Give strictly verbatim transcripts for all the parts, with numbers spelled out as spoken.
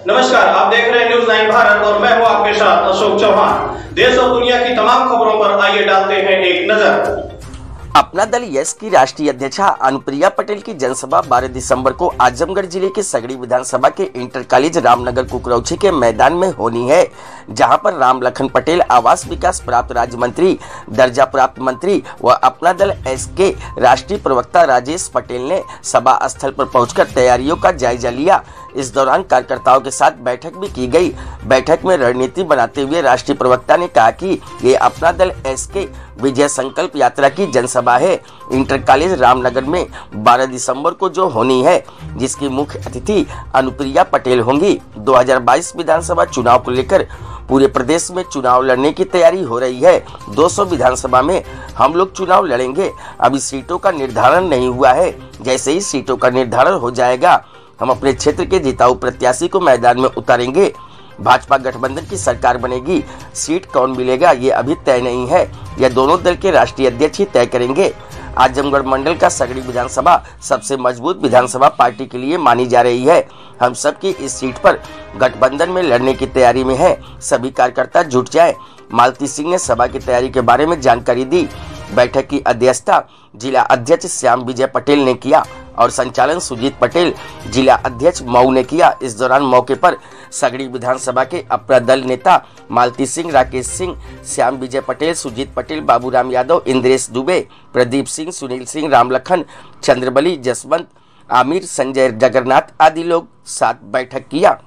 नमस्कार, आप देख रहे हैं न्यूज़ नाइन भारत और मैं हूं आपके साथ अशोक चौहान। देश और दुनिया की तमाम खबरों पर आइए डालते हैं एक नजर। अपना दल यस की राष्ट्रीय अध्यक्षा अनुप्रिया पटेल की जनसभा बारह दिसंबर को आजमगढ़ जिले के सगड़ी विधानसभा के इंटर कॉलेज रामनगर कुकरौछी के मैदान में होनी है, जहां पर राम लखन पटेल आवास विकास प्राप्त राज्य मंत्री, दर्जा प्राप्त मंत्री व अपना दल एस के राष्ट्रीय प्रवक्ता राजेश पटेल ने सभा स्थल पर पहुंचकर तैयारियों का जायजा लिया। इस दौरान कार्यकर्ताओं के साथ बैठक भी की गई। बैठक में रणनीति बनाते हुए राष्ट्रीय प्रवक्ता ने कहा कि ये अपना दल एस के विजय संकल्प यात्रा की जनसभा है इंटर कॉलेज रामनगर में बारह दिसंबर को जो होनी है, जिसकी मुख्य अतिथि अनुप्रिया पटेल होंगी। दो हज़ार बाईस विधानसभा चुनाव को लेकर पूरे प्रदेश में चुनाव लड़ने की तैयारी हो रही है। दो सौ विधानसभा में हम लोग चुनाव लड़ेंगे। अभी सीटों का निर्धारण नहीं हुआ है। जैसे ही सीटों का निर्धारण हो जाएगा, हम अपने क्षेत्र के जिताऊ प्रत्याशी को मैदान में उतारेंगे। भाजपा गठबंधन की सरकार बनेगी। सीट कौन मिलेगा ये अभी तय नहीं है, यह दोनों दल के राष्ट्रीय अध्यक्ष ही तय करेंगे। आजमगढ़ मंडल का सगड़ी विधानसभा सबसे मजबूत विधानसभा पार्टी के लिए मानी जा रही है। हम सबकी इस सीट पर गठबंधन में लड़ने की तैयारी में है। सभी कार्यकर्ता जुट जाए। मालती सिंह ने सभा की तैयारी के बारे में जानकारी दी। बैठक की अध्यक्षता जिला अध्यक्ष श्याम विजय पटेल ने किया और संचालन सुजीत पटेल जिला अध्यक्ष मऊ ने किया। इस दौरान मौके पर सगड़ी विधानसभा के अपना दल नेता मालती सिंह, राकेश सिंह, श्याम विजय पटेल, सुजीत पटेल, बाबूराम यादव, इंद्रेश दुबे, प्रदीप सिंह, सुनील सिंह, रामलखन, चंद्रबली, जसवंत, आमिर, संजय जगन्नाथ आदि लोग साथ बैठक किया।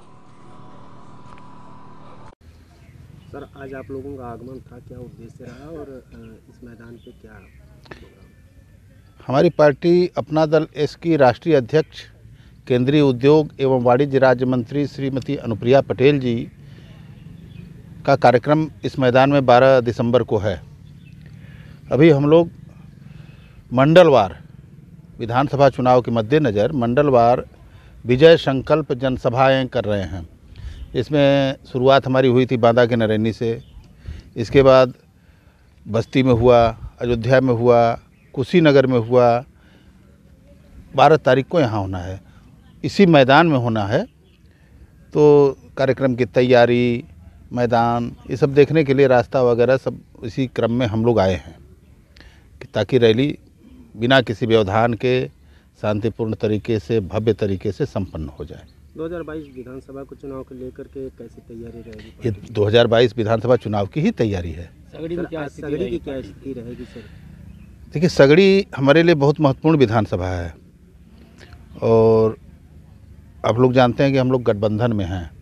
सर, आज आप लोगों का आगमन था, क्या उद्देश्य रहा और इस मैदान पे क्या प्रोग्राम? हमारी पार्टी अपना दल एस की राष्ट्रीय अध्यक्ष केंद्रीय उद्योग एवं वाणिज्य राज्य मंत्री श्रीमती अनुप्रिया पटेल जी का कार्यक्रम इस मैदान में बारह दिसंबर को है। अभी हम लोग मंडलवार विधानसभा चुनाव के मद्देनज़र मंडलवार विजय संकल्प जनसभाएं कर रहे हैं। इसमें शुरुआत हमारी हुई थी बांदा के नरैनी से, इसके बाद बस्ती में हुआ, अयोध्या में हुआ, कुशीनगर में हुआ। बारह तारीख को यहाँ होना है, इसी मैदान में होना है। तो कार्यक्रम की तैयारी, मैदान, ये सब देखने के लिए रास्ता वगैरह सब इसी क्रम में हम लोग आए हैं कि ताकि रैली बिना किसी व्यवधान के शांतिपूर्ण तरीके से, भव्य तरीके से संपन्न हो जाए। दो हज़ार बाईस विधानसभा को चुनाव को लेकर के कैसी तैयारी रहेगी? ये दो हज़ार बाईस विधानसभा चुनाव की ही तैयारी है। सगड़ी में क्या सगड़ी की क्या स्थिति रहेगी सर? देखिए, सगड़ी हमारे लिए बहुत महत्वपूर्ण विधानसभा है और आप लोग जानते हैं कि हम लोग गठबंधन में हैं।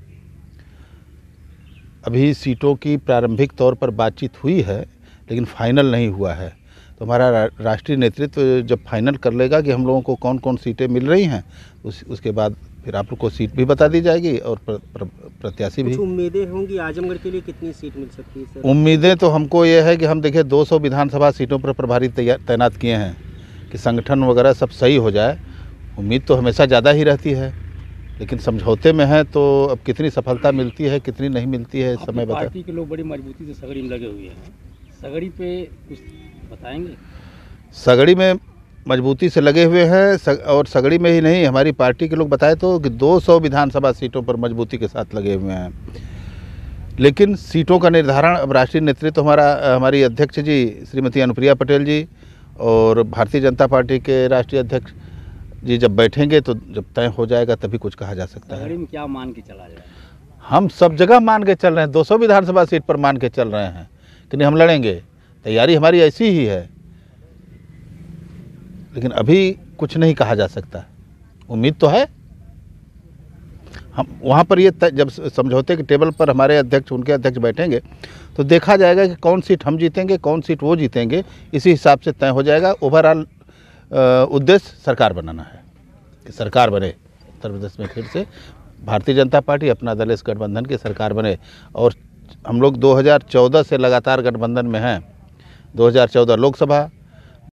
अभी सीटों की प्रारंभिक तौर पर बातचीत हुई है, लेकिन फाइनल नहीं हुआ है। तो हमारा रा, राष्ट्रीय नेतृत्व जब फाइनल कर लेगा कि हम लोगों को कौन कौन सीटें मिल रही हैं, उस उसके बाद फिर आप लोग को सीट भी बता दी जाएगी और प्र, प्र, प्रत्याशी भी। उम्मीदें होंगी आजमगढ़ के लिए कितनी सीट मिल सकती है सर? उम्मीदें तो हमको ये है कि हम देखिए दो सौ विधानसभा सीटों पर प्रभारी तैनात किए हैं कि संगठन वगैरह सब सही हो जाए। उम्मीद तो हमेशा ज़्यादा ही रहती है, लेकिन समझौते में है तो अब कितनी सफलता मिलती है कितनी नहीं मिलती है समय बता। पार्टी के लोग बड़ी मजबूती से सगड़ी में लगे हुए हैं, सगड़ी पे कुछ बताएंगे? सगड़ी में मजबूती से लगे हुए हैं सग, और सगड़ी में ही नहीं, हमारी पार्टी के लोग बताए तो कि दो सौ विधानसभा सीटों पर मजबूती के साथ लगे हुए हैं। लेकिन सीटों का निर्धारण अब राष्ट्रीय नेतृत्व हमारा हमारी अध्यक्ष जी श्रीमती अनुप्रिया पटेल जी और भारतीय जनता पार्टी के राष्ट्रीय अध्यक्ष जी जब बैठेंगे तो जब तय हो जाएगा तभी कुछ कहा जा सकता है। सगड़ी में क्या मान के चला जाए? हम सब जगह मान के चल रहे हैं, दो सौ विधानसभा सीट पर मान के चल रहे हैं कि नहीं हम लड़ेंगे। तैयारी हमारी ऐसी ही है, लेकिन अभी कुछ नहीं कहा जा सकता। उम्मीद तो है। हम वहाँ पर ये जब समझौते के टेबल पर हमारे अध्यक्ष उनके अध्यक्ष बैठेंगे तो देखा जाएगा कि कौन सीट हम जीतेंगे, कौन सीट वो जीतेंगे। इसी हिसाब से तय हो जाएगा। ओवरऑल उद्देश्य सरकार बनाना है कि सरकार बने उत्तर प्रदेश में, फिर से भारतीय जनता पार्टी अपना दल इस गठबंधन की सरकार बने। और हम लोग दो हज़ार चौदह से लगातार गठबंधन में हैं। दो हज़ार चौदह लोकसभा,